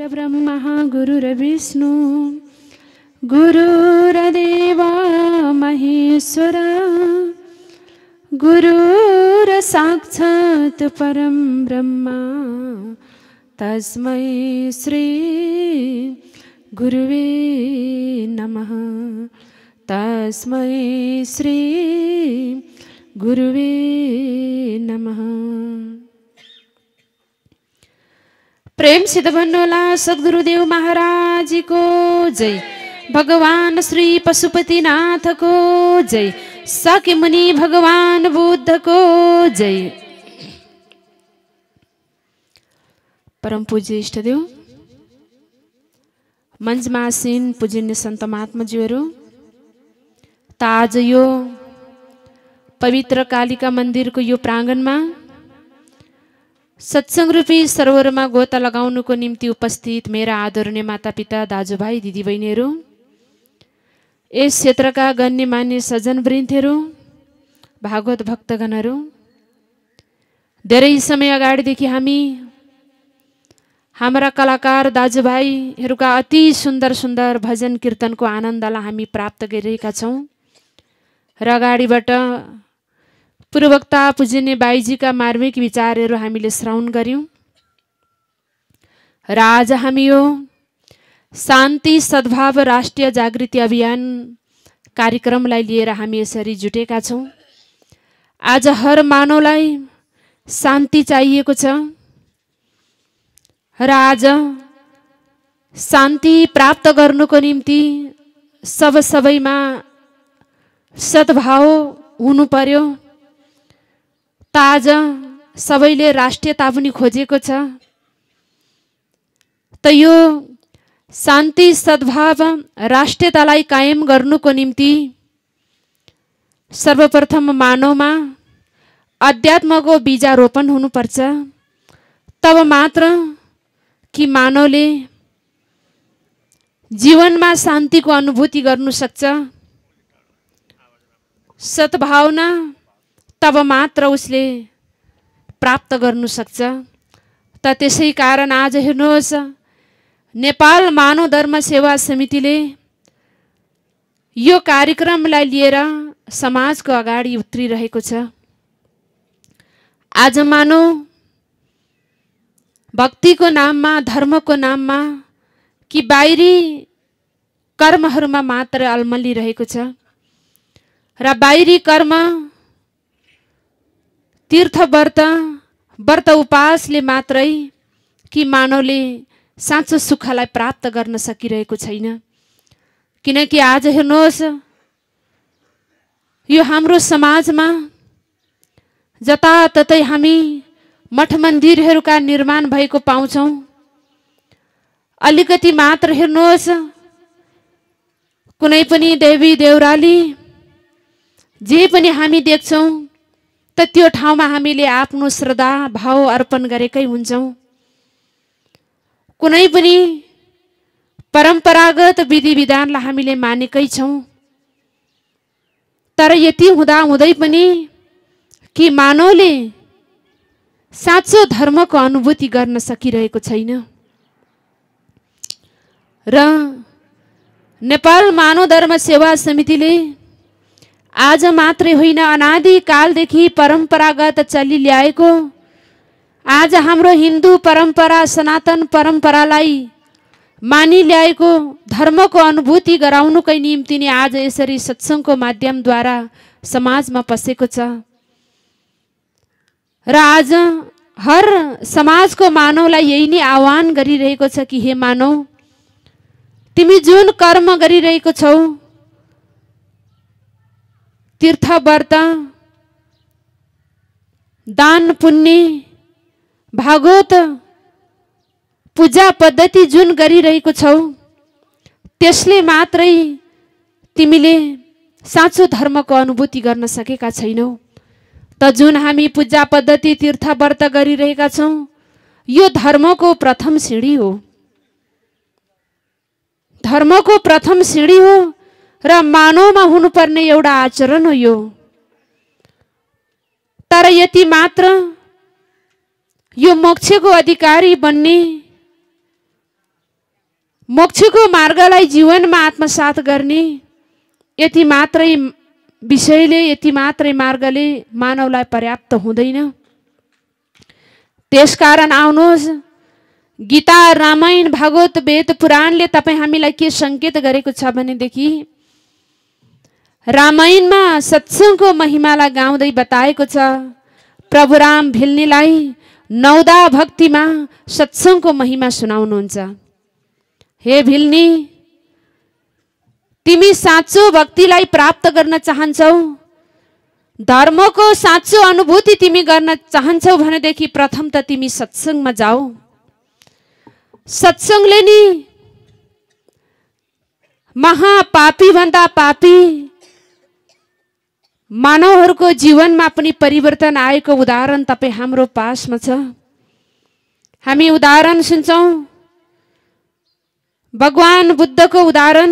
परब्रह्म गुरुर्विष्णु गुरुर्देव महेश्वर गुरुर्साक्षात् परं ब्रह्म तस्मै श्री गुरुवे नमः। तस्मै श्री गुरुवे नमः। प्रेम सिद्ध भन्नुहोला सद्गुरुदेव महाराज को जय। भगवान श्री पशुपतिनाथ को जय। साके मुनि भगवान बुद्ध को जय। परम पूज्य इष्टदेव मञ्चमा आसीन पूजनीय सन्त महात्माज्यूहरू, त आज यो पवित्र कालिका मन्दिरको यो प्राङ्गणमा सत्संग रूपी सरोवरमा गोता लगाउनुको निम्ति उपस्थित मेरा आदरणीय मातापिता दाजुभाइ दिदीबहिनीहरू, यस क्षेत्रका गण्यमान्य सज्जनवृन्दहरू, भागवत भक्तगणहरू, धेरै समय अगाडिदेखि हामी हाम्रा कलाकार दाजुभाइहरूका अति सुन्दर सुन्दर भजन कीर्तनको आनन्दलाई हामी प्राप्त गरिरहेका छौँ र अगाडिबाट पूर्ववक्ता पूजनीय बाईजीका मार्मिक विचारहरू हामीले श्रवण गर्यौं र आज हामी यो शान्ति सद्भाव राष्ट्रिय जागृति अभियान कार्यक्रमलाई लिएर हामी यसरी जुटेका छौं। आज हर मानवलाई शान्ति चाहिएको छ र आज शान्ति प्राप्त गर्नुको निम्ति सबैमा सद्भाव हुनु पर्यो। त आज सबैले राष्ट्रियता पनि खोजेको छ। त यो शान्ति सद्भाव राष्ट्रियतालाई कायम गर्नुको निम्ति सर्वप्रथम मानवमा अध्यात्मको बीजारोपण हुनुपर्छ। तब मात्र कि मानवले जीवनमा शान्तिको अनुभूति गर्नु सक्छ। सद्भावना तब मात्र उसले प्राप्त गर्नु सक्छ। त त्यसै कारण आज हेर्नुहोस्, नेपाल मानव धर्म सेवा समितिले यो कार्यक्रमलाई लिएर समाजको अगाडि उत्रिरहेको छ। आज मानव भक्तिको नाममा, धर्मको नाममा कि बाहिरी कर्महरूमा मात्र अल्मलिरहेको छ र बाहिरी कर्म तीर्थ व्रत उपासले मात्रै कि मानवले साँचो सुखलाई प्राप्त गर्न सकिरहेको छैन। किनकि आज हेर्नुहोस्, यो हाम्रो समाजमा जताततै हामी मठ मन्दिरहरूका निर्माण भएको पाउँछौँ। अलिकति मात्र हेर्नुहोस्, कुनै पनि देवी देउराली जे पनि हामी देख्छौँ त त्यो ठाउँमा हामीले आफ्नो श्रद्धा भाव अर्पण गरेकै हुन्छौँ। कुनै पनि परम्परागत विधि विधानलाई हामीले मानेकै छौँ। तर यति हुँदा हुँदै पनि कि मानवले साँचो धर्मको अनुभूति गर्न सकिरहेको छैन र नेपाल मानव धर्म सेवा समितिले आज मात्रै होइन, अनादि कालदेखि परम्परागत चलि ल्याएको आज हाम्रो हिन्दू परम्परा सनातन परम्परालाई मानि ल्याएको धर्मको अनुभूति गराउनुकै निम्ति नै आज यसरी सत्सङ्गको माध्यमद्वारा समाजमा पसेको छ। र आज हर समाजको मानवलाई यही नै आह्वान गरिरहेको छ कि हे मानव, तिमी जुन कर्म गरिरहेको छौ, तीर्थ व्रत, दान पुण्य, भागवत पूजा पद्धति जुन गरिरहेको छौ, त्यसले मात्रै तिमीले साँचो धर्मको अनुभूति गर्न सकेका छैनौ। त जुन हामी पूजा पद्धति तीर्थ व्रत गरिरहेका छौं, यो धर्मको प्रथम सिंढी हो। धर्मको प्रथम सिंढी हो र मानवमा हुनुपर्ने एउटा आचरण हो यो। तर यति मात्र यो मोक्षको अधिकारी बन्ने मोक्षको मार्गलाई जीवनमा आत्मसात गर्ने यति मात्रै विषयले, यति मात्रै मार्गले मानवलाई पर्याप्त हुँदैन। त्यसकारण आउनुहोस्, गीता, रामायण, भागवत, वेद, पुराणले तपाईँ हामीलाई के सङ्केत गरेको छ भनेदेखि रामायणमा सत्सङको महिमालाई गाउँदै बताएको छ। प्रभु राम भिल्नीलाई नौदा भक्तिमा सत्सङको महिमा सुनाउनुहुन्छ। हे भिल्नी, तिमी साँचो भक्तिलाई प्राप्त गर्न चाहन्छौ, धर्मको साँचो अनुभूति तिमी गर्न चाहन्छौ भनेदेखि प्रथम त तिमी सत्सङमा जाऊ। सत्सङले नि महापापी भन्दा पापी मानवहरूको जीवनमा पनि परिवर्तन आएको उदाहरण तपाईँ हाम्रो पासमा छ। हामी उदाहरण सुन्छौँ, भगवान बुद्धको उदाहरण।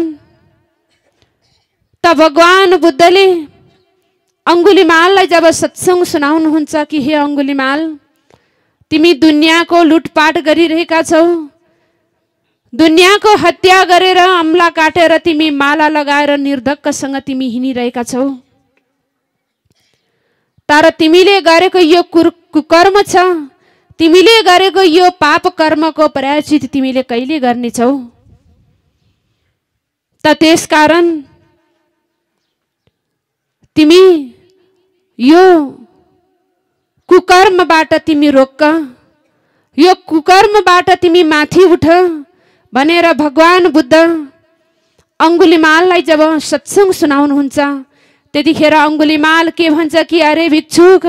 त भगवान बुद्धले अंगुलीमाललाई जब सत्संग सुनाउनुहुन्छ कि हे अंगुलीमाल, तिमी दुनियाँको लुटपाट गरिरहेका छौ, दुनियाँको हत्या गरेर अम्ला काटेर तिमी माला लगाएर निर्धक्कसँग तिमी हिँडिरहेका छौ। तर तिमीले गरेको यो कुकर्म छ, तिमीले गरेको यो पाप कर्मको प्रायश्चित तिमीले कहिले गर्नेछौ? त त्यसकारण तिमी यो कुकर्मबाट तिमी रोक्क, यो कुकर्मबाट तिमी माथि उठ भनेर भगवान बुद्ध अंगुलीमाललाई जब सत्संग सुनाउनुहुन्छ त्यतिखेर अंगुलीमाल के भन्छ कि अरे भिक्षुक,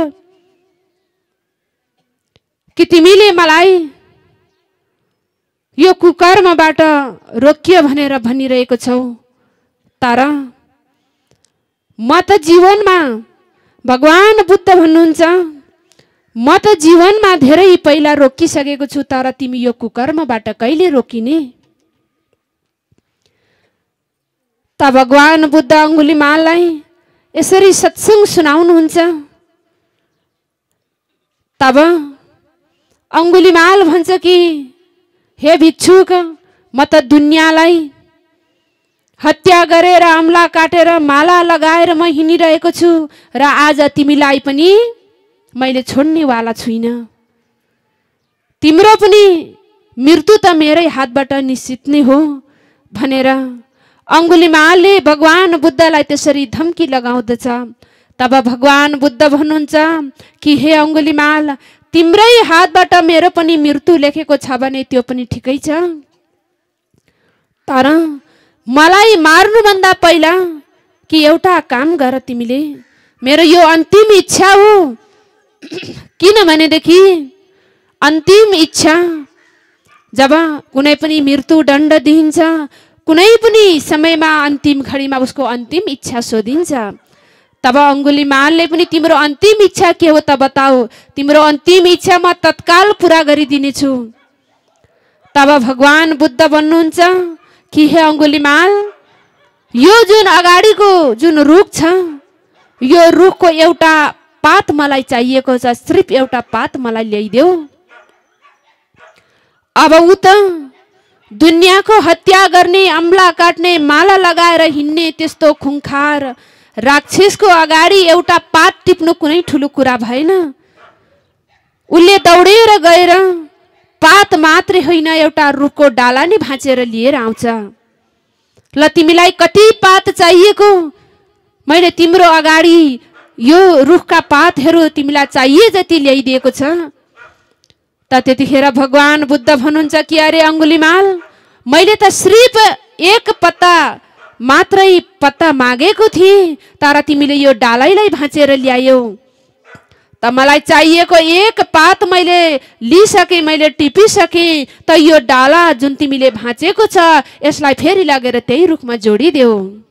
कि तिमीले मलाई यो कुकर्मबाट रोकियो भनेर भनिरहेको छौ, तर म त जीवनमा, भगवान बुद्ध भन्नुहुन्छ, म त जीवनमा धेरै पहिला रोकिसकेको छु, तर तिमी यो कुकर्मबाट कहिले रोकिने? त भगवान बुद्ध अंगुलीमाललाई यसरी सत्संग सुनाउनुहुन्छ। तब अंगुलीमाल भन्छ कि हे भिक्षुक, म त दुनियाँलाई हत्या गरेर अम्ला काटेर माला लगाएर म हिँडिरहेको छु र आज तिमीलाई पनि मैले छोड्नेवाला छुइन। तिम्रो पनि मृत्यु त मेरै हातबाट निश्चित नै हो भनेर अंगुलीमालले भगवान बुद्धलाई त्यसरी धम्की लगाउँदछ। तब भगवान बुद्ध भन्नुहुन्छ कि हे अंगुलीमाल, तिम्रै हातबाट मेरो पनि मृत्यु लेखेको छ भने त्यो पनि ठिकै छ, तर मलाई मार्नुभन्दा पहिला कि एउटा काम गर, तिमीले मेरो यो अन्तिम इच्छा हो। किनभनेदेखि अन्तिम इच्छा जब कुनै पनि मृत्यु दण्ड दिइन्छ, कुनै पनि समयमा अन्तिम घडीमा उसको अन्तिम इच्छा सोधिन्छ। तब अंगुलीमालले पनि तिम्रो अन्तिम इच्छा के हो त बताऊ, तिम्रो अन्तिम इच्छा म तत्काल पूरा गरिदिनेछु। तब भगवान बुद्ध भन्नुहुन्छ कि हे अंगुलीमाल, यो जुन अगाडिको जुन रुख छ, यो रुखको एउटा पात मलाई चाहिएको छ, सिर्फ एउटा पात मलाई ल्याइदेऊ। अब उ त दुनियाँको हत्या गर्ने, अम्ला काट्ने, माला लगाएर हिँड्ने त्यस्तो खुङखार राक्षसको अगाडि एउटा पात टिप्नु कुनै ठुलो कुरा भएन। उसले दौडेर गएर पात मात्रै होइन, एउटा रुखको डाला नै भाँचेर लिएर आउँछ। ल तिमीलाई कति पात चाहिएको, मैले तिम्रो अगाडि यो रुखका पातहरू तिमीलाई चाहिए जति ल्याइदिएको छ। त त्यतिखेर भगवान बुद्ध भन्नुहुन्छ कि अरे अंगुलीमाल, मैले त सिर्फ एक पत्ता मात्रै पत्ता मागेको थिएँ, तर तिमीले यो डालैलाई भाँचेर ल्यायौ। त मलाई चाहिएको एक पात मैले लिइसकेँ, मैले टिपिसकेँ, त यो डाला जुन तिमीले भाँचेको छ यसलाई फेरि लगेर त्यही रुखमा जोडिदेऊ।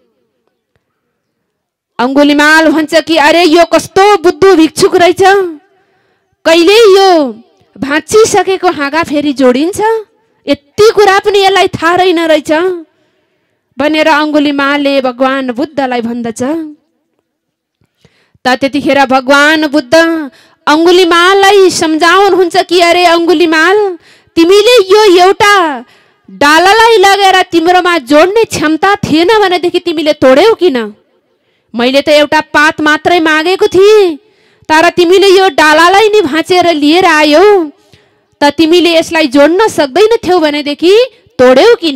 अंगुलीमाल भन्छ कि अरे यो कस्तो बुद्धु भिक्षुक रहेछ, कहिले यो भाँचिसकेको हाँगा फेरि जोडिन्छ, यति कुरा पनि यसलाई थाहा रहेन रहेछ भनेर अंगुलीमालले भगवान बुद्धलाई भन्दछ। त त्यतिखेर भगवान बुद्ध अंगुलीमाललाई सम्झाउनुहुन्छ कि अरे अंगुलीमाल, तिमीले यो एउटा डालालाई लगेर तिम्रोमा जोड्ने क्षमता थिएन भनेदेखि तिमीले तोड्यौ किन? मैले त एउटा पात मात्रै मागेको थिएँ, तर तिमीले यो डालालाई नि भाँचेर लिएर आयौ। त तिमीले यसलाई जोड्न सक्दैनथ्यौ भनेदेखि तोड्यौ किन?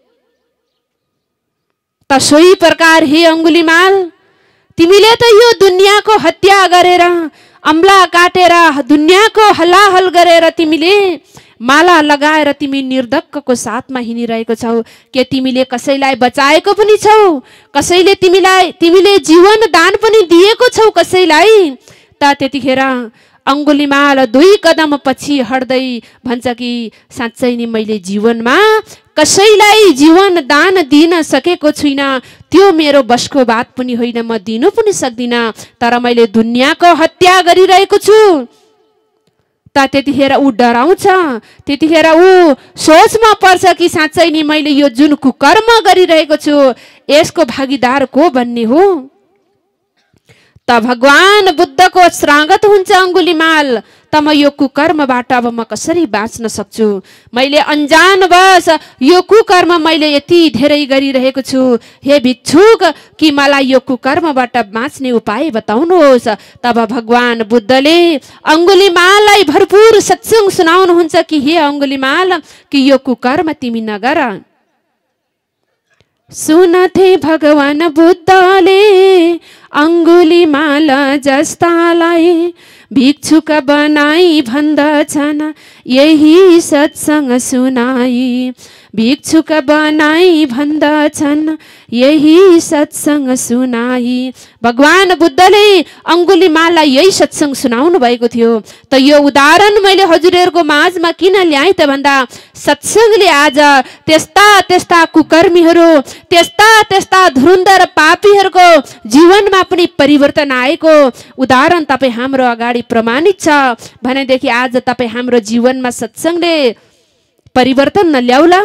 त सोही प्रकार हे अंगुलीमाल, तिमीले त यो दुनियाँको हत्या गरेर, अम्ला काटेर, दुनियाँको हल्लाहल गरेर तिमीले माला लगाएर तिमी निर्धक्कको साथमा हिँडिरहेको छौ। के तिमीले कसैलाई बचाएको पनि छौ? कसैले तिमीले जीवन दान पनि दिएको छौ कसैलाई? त त्यतिखेर अंगुलीमाल 2 कदम पछि हट्दै भन्छ कि साँच्चै नि मैले जीवनमा कसैलाई जीवन दान दिन सकेको छुइनँ। त्यो मेरो बसको बात पनि होइन, म दिनु पनि सक्दिनँ। तर मैले दुनियाँको हत्या गरिरहेको छु। त त्यतिखेर ऊ डराउँछ। त्यतिखेर ऊ सोचमा पर्छ कि साँच्चै नि मैले यो जुन कुकर्म गरिरहेको छु यसको भागीदार को भन्ने हो? त भगवान बुद्धको स्वागत हुन्छ अंगुलीमाल। त म यो कुकर्मबाट अब म कसरी बाँच्न सक्छु? मैले अनजानवश यो कुकर्म मैले यति धेरै गरिरहेको छु। हे भिक्षुक, कि मलाई यो कुकर्मबाट बाँच्ने उपाय बताउनुहोस्। तब भगवान बुद्धले अंगुलीमाललाई भरपूर सत्संग सुनाउनुहुन्छ कि हे अंगुलीमाल, कि यो कुकर्म तिमी नगर। सुनथे भगवान बुद्धले अंगुलीमाल जस्तालाई भिक्षुक बनाई भन्दछन् यही सत्संग सुनाई। भिक्षुक बनाई भन्दछन् यही सत्संग सुनाई। भगवान बुद्धले अंगुलीमाललाई यही सत्संग सुनाउनु भएको थियो। त यो उदाहरण मैले हजुरहरूको माझमा किन ल्याएँ त भन्दा सत्संगले आज त्यस्ता त्यस्ता कुकर्मीहरू, त्यस्ता धुरन्धर पापीहरूको जीवनमा पनि परिवर्तन आएको उदाहरण तपाईँ हाम्रो अगाडि प्रमाणित छ भनेदेखि आज तपाईँ हाम्रो जीवनमा सत्संगले परिवर्तन नल्याउला?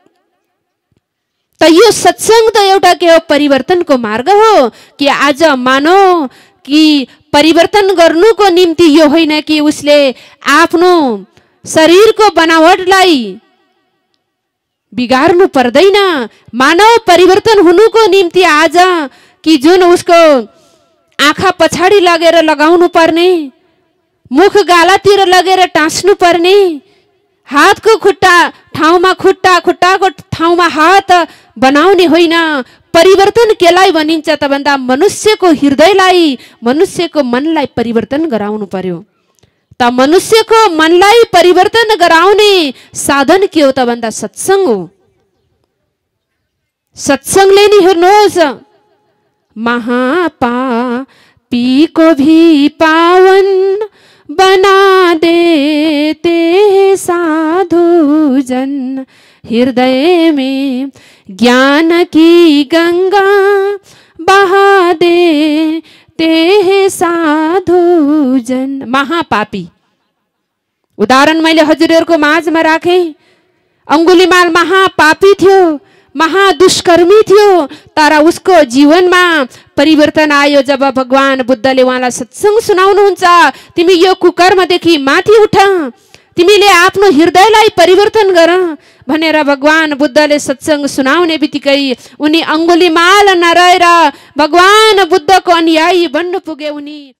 त यो सत्संग त एउटा के हो? परिवर्तनको मार्ग हो। कि आज मानौ कि परिवर्तन गर्नुको निम्ति यो होइन कि उसले आफ्नो शरीरको बनावटलाई बिगार्नु पर्दैन। मानव परिवर्तन हुनुको निम्ति आज कि जुन उसको आँखा पछाडि लगेर लगाउनु पर्ने, मुख गालातिर लगेर टाँस्नु पर्ने, हातको खुट्टा ठाउँमा खुट्टा, खुट्टाको ठाउँमा हात बनाउने होइन। परिवर्तन केलाई भनिन्छ त भन्दा मनुष्यको हृदयलाई, मनुष्यको मनलाई परिवर्तन गराउनु पर्यो। त मनुष्यको मनलाई परिवर्तन गराउने साधन के हो त भन्दा सत्संग हो। सत्संगले नि हेर्नुहोस्, महापापी को भी पावन बना देते साधु जन, हृदय में ज्ञान की गंगा बहा देते साधु जन। महापापी उदाहरण मैले हजुरहरूको माझमा राखेँ। अंगुलीमाल महापापी थियो, महादुष्कर्मी थियो, तर उसको जीवनमा परिवर्तन आयो जब भगवान बुद्धले उहाँलाई सत्संग सुनाउनुहुन्छ। तिमी यो कुकर्मदेखि माथि उठ, तिमीले आफ्नो हृदयलाई परिवर्तन गर भनेर भगवान बुद्धले सत्संग सुनाउने बित्तिकै उनी अंगुलीमाल नरहेर भगवान बुद्धको अनुयायी बन्न पुगे। उनी